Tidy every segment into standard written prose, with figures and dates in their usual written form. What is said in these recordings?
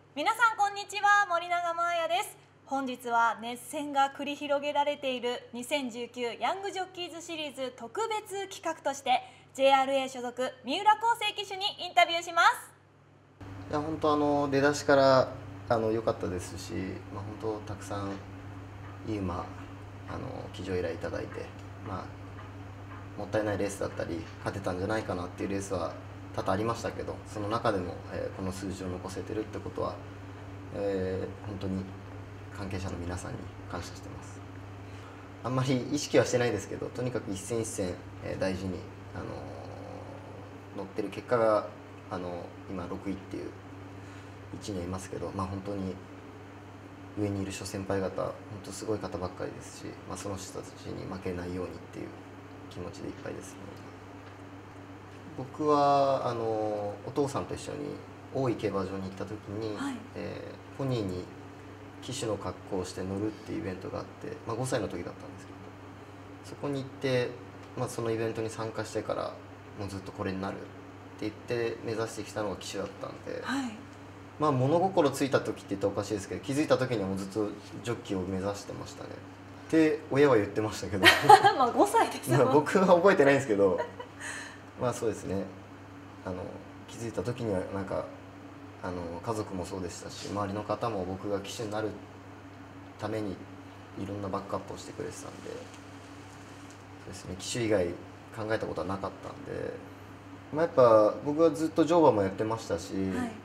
皆さんこんにちは、森永真彩です。本日は熱戦が繰り広げられている2019ヤングジョッキーズシリーズ特別企画として JRA 所属三浦康生騎手にインタビューします。 いや本当出だしから良かったですし、本当たくさんいい馬騎乗依頼いただいて、もったいないレースだったり勝てたんじゃないかなっていうレースは多々ありましたけど、その中でも、この数字を残せてるってことは、本当に関係者の皆さんに感謝してます。あんまり意識はしてないですけど、とにかく一戦一戦、大事に、乗ってる結果が今6位っていう位置にいますけど、本当に上にいる諸先輩方、本当すごい方ばっかりですし、その人たちに負けないようにっていう気持ちでいっぱいですね。僕はお父さんと一緒に大井競馬場に行った時に、ポニーに騎手の格好をして乗るっていうイベントがあって、5歳の時だったんですけど、そこに行って、そのイベントに参加してからもうずっとこれになるって言って目指してきたのが騎手だったんで、物心ついた時って言ったらおかしいですけど、気づいた時にはもうずっとジョッキーを目指してましたねって親は言ってましたけど 5歳ですよ僕は覚えてないんですけどそうですね、気づいた時にはなんか家族もそうでしたし、周りの方も僕が騎手になるためにいろんなバックアップをしてくれてたんで、そうですね、騎手以外考えたことはなかったんで、やっぱ僕はずっと乗馬もやってましたし、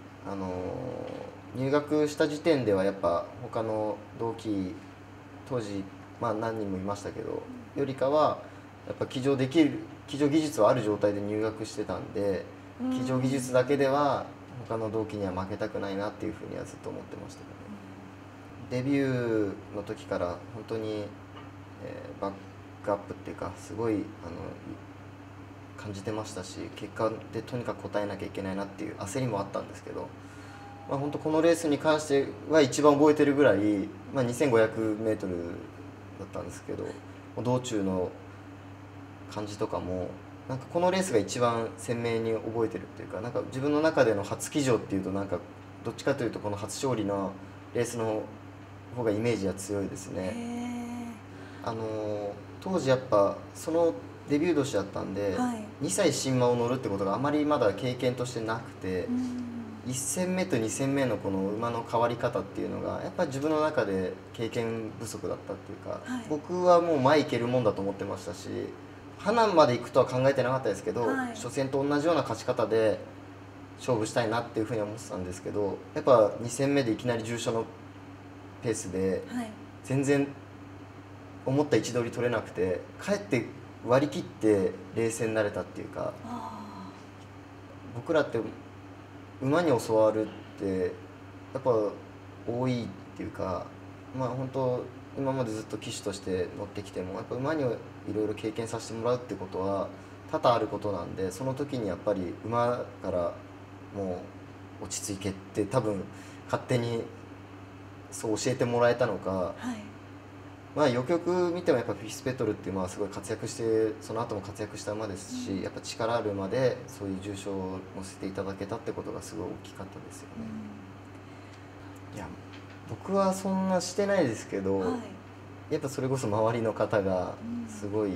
入学した時点ではやっぱ他の同期当時何人もいましたけどよりかはやっぱ騎乗技術はある状態で入学してたんで、騎乗技術だけでは他の同期には負けたくないなっていうふうにはずっと思ってましたけど、デビューの時から本当に、バックアップっていうかすごい感じてましたし、結果でとにかく応えなきゃいけないなっていう焦りもあったんですけど、本当このレースに関しては一番覚えてるぐらい、2500m だったんですけど、道中の感じとかもなんかこのレースが一番鮮明に覚えてるっていうか、なんか自分の中での初騎乗っていうとなんかどっちかというとこの初勝利のレースの方がイメージは強いですね。当時やっぱそのデビュー年だったんで、2歳新馬を乗るってことがあまりまだ経験としてなくて、1戦目と2戦目のこの馬の変わり方っていうのがやっぱり自分の中で経験不足だったっていうか、僕はもう前行けるもんだと思ってましたし、花まで行くとは考えてなかったですけど、初戦と同じような勝ち方で勝負したいなっていうふうに思ってたんですけど、やっぱ2戦目でいきなり重賞のペースで全然思った位置取り取れなくて、かえって割り切って冷静になれたっていうか、僕らって馬に教わるってやっぱ多いっていうか、本当今までずっと騎手として乗ってきてもやっぱ馬にいろいろ経験させてもらうってことは多々あることなんで、その時にやっぱり馬からもう落ち着いけって多分勝手にそう教えてもらえたのか、よくよく見てもやっぱフィスペトルっていう馬はすごい活躍して、その後も活躍した馬ですし、やっぱ力ある馬でそういう重賞を乗せていただけたってことがすごい大きかったですよね。いや僕はそんなしてないですけど、やっぱそれこそ周りの方がすごい、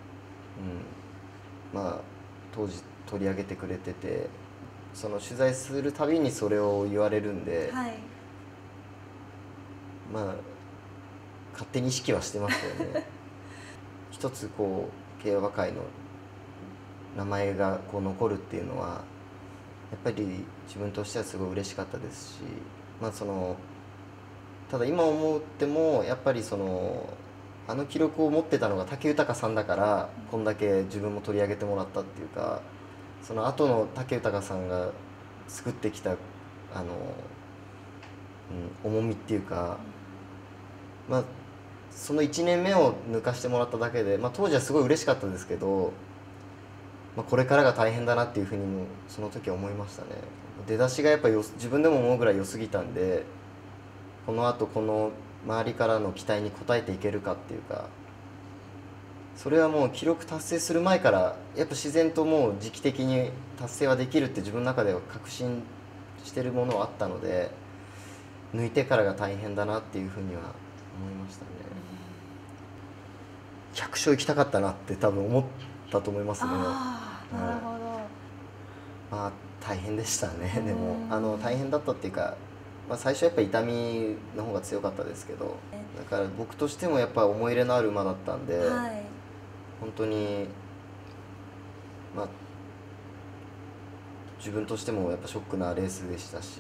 当時取り上げてくれてて、その取材するたびにそれを言われるんで、勝手に意識はしてましたよね一つこう競馬界の名前がこう残るっていうのはやっぱり自分としてはすごい嬉しかったですし、ただ今思ってもやっぱりあの記録を持ってたのが武豊さんだからこんだけ自分も取り上げてもらったっていうか、その後の武豊さんが作ってきた重みっていうか、その1年目を抜かしてもらっただけで、当時はすごい嬉しかったですけど、これからが大変だなっていうふうにもその時は思いましたね。出だしがやっぱ自分でも思うぐらい良すぎたんで、このあとこの周りからの期待に応えていけるかっていうか、それはもう記録達成する前からやっぱ自然ともう時期的に達成はできるって自分の中では確信してるものはあったので、 抜いてからが大変だなっていうふうには思いましたね。100勝行きたかったなって多分思ったと思いますね。 ああ、なるほど。 まあ大変でしたね。でも大変だったっていうか、まあ、最初やっぱ痛みの方が強かったですけど、だから僕としてもやっぱ思い入れのある馬だったんで、 はい、 本当にまあ自分としてもやっぱショックなレースでしたし、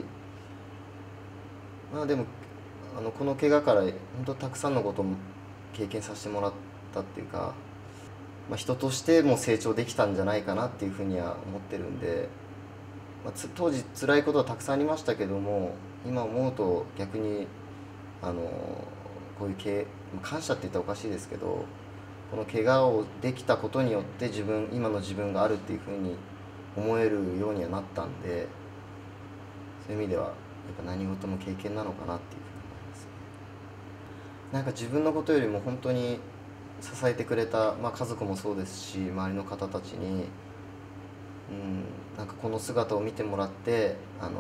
まあでもこの怪我から本当たくさんのことも経験させてもらったっていうか、まあ、人としても成長できたんじゃないかなっていうふうには思ってるんで、まあ、当時辛いことはたくさんありましたけども、今思うと逆にこういう感謝って言ったらおかしいですけど、この怪我をできたことによって今の自分があるっていうふうに思えるようにはなったんで、そういう意味ではやっぱ何事も経験なのかなっていうふうに思いますね。なんか自分のことよりも本当に支えてくれた、まあ、家族もそうですし周りの方たちに、なんかこの姿を見てもらって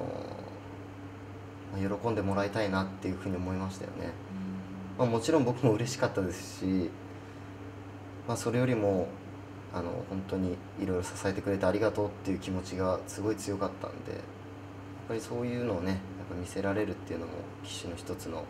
喜んでもらいたいなっていうふうに思いましたよね。まあ、もちろん僕も嬉しかったですし、まあ、それよりも本当にいろいろ支えてくれてありがとうっていう気持ちがすごい強かったんで、やっぱりそういうのをねやっぱ見せられるっていうのも騎手の一つの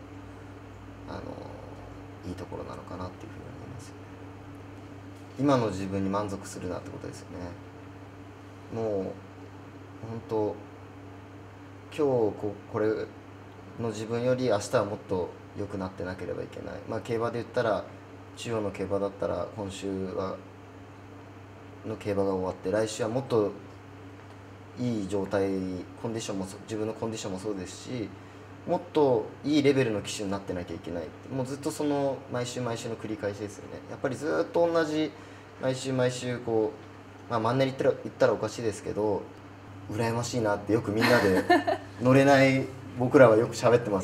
いいところなのかなっていうふうに思いますよね。今の自分に満足するなってことですよね。もう本当今日これの自分より明日はもっと良くなってなければいけない。まあ競馬で言ったら中央の競馬だったら今週の競馬が終わって来週はもっといい状態、コンディションも自分のコンディションもそうですし、もっといいレベルの騎手になってなきゃいけない。もうずっとその毎週毎週の繰り返しですよね。やっぱりずっと同じ毎週毎週こう、まあ、マンネリ言ったらおかしいですけど、羨ましいなってよくみんなで乗れない僕らはよく喋ってます。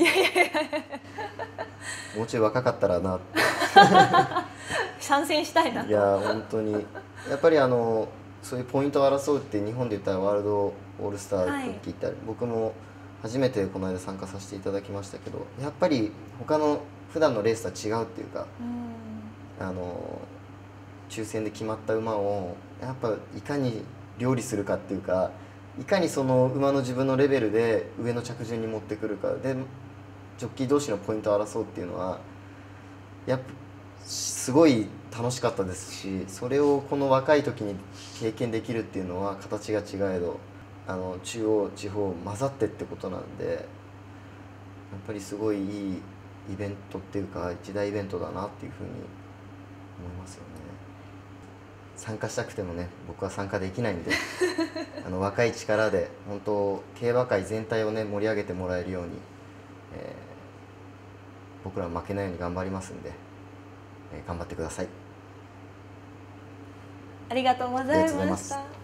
もうちょい若かったらなって参戦したいなと。 いや本当にやっぱりそういうポイントを争うって日本で言ったらワールドオールスターの時って、僕も初めてこの間参加させていただきましたけど、やっぱり他の普段のレースとは違うっていうか、抽選で決まった馬をやっぱいかに料理するかっていうか、いかにその馬の自分のレベルで上の着順に持ってくるかで、ジョッキー同士のポイントを争うっていうのはやっぱすごい楽しかったですし、それをこの若い時に経験できるっていうのは形が違えど中央地方混ざってってことなんで、やっぱりすごいいいイベントっていうか一大イベントだなっていうふうに思いますよね。参加したくてもね僕は参加できないんで若い力で本当競馬界全体をね盛り上げてもらえるように、僕らは負けないように頑張りますんで、頑張ってください。 ありがとうございました。